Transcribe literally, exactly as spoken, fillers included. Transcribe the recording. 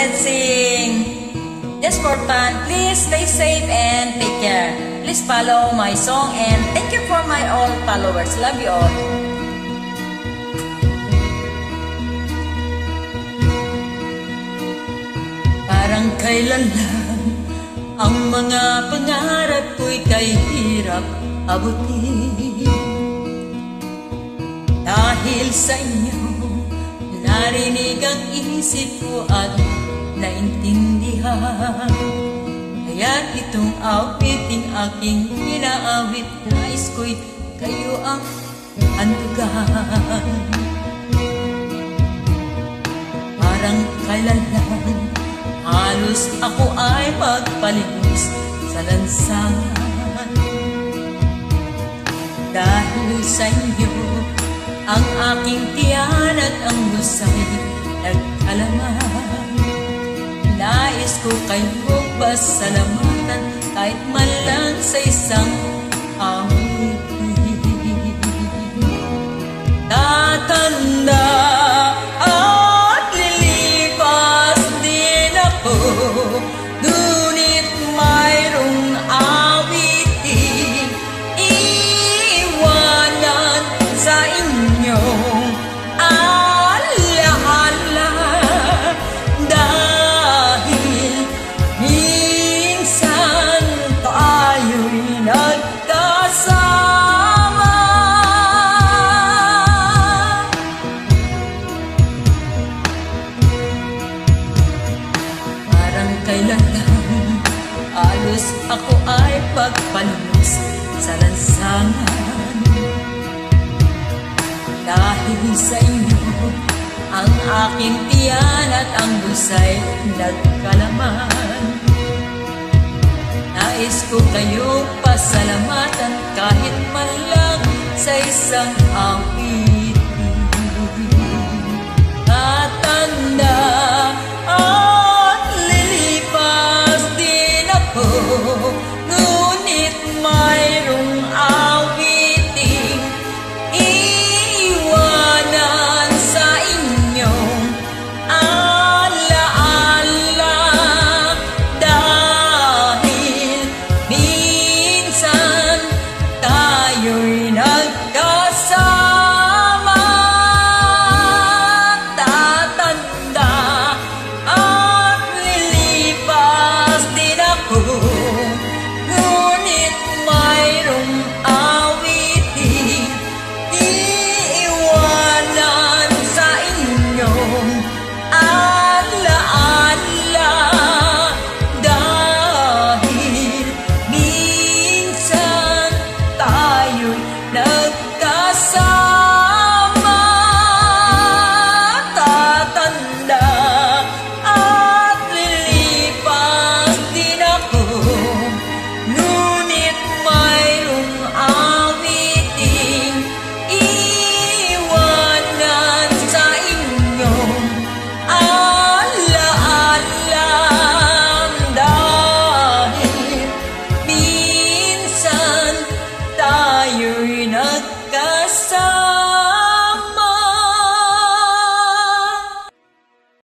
let's sing. Just for fun, please stay safe and take care. Please follow my song and thank you for my all followers. Love you all. Parang kailan lang ang mga pangarap ko'y kay hirap abutin. Dahil sa inyo, narinig ang isip ko at naintindihan. Kaya itong awiting aking inaawit, nais ko'y kayo ang handugan. Parang kailan lang halos ako ay magpalimos sa lansangan. Dahil sa inyo, ang aking tiyan at ang husay nagkalaman. Nais ko kayo pasalamatan kahit man lang sa isang awitin. Tatanda at lilipas din ako, ngunit mayroong awitin iwanan sa inyong alaala. Dahil minsan tayo'y nagkasama. Parang kailan lang halos ako ay pagpalimos sa lansangan. Dahil sa inyo, ang aking tiyan at ang husay nagkalaman. Nais ko kayong pasalamatan kahit man lang sa isang awitin.